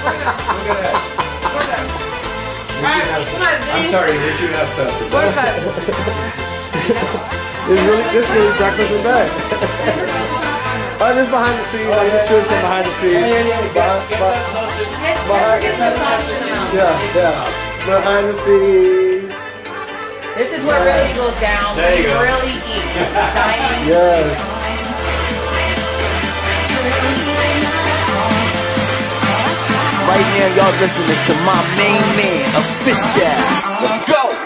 I'm sorry, we should have stuff. This really breakfast in bed. Oh, this behind the scenes. I just showed some behind the scenes. Behind the scenes. This is where it really goes down. We really eat. Dining. Yes. Right now, y'all listening to my main man, Official. Let's go.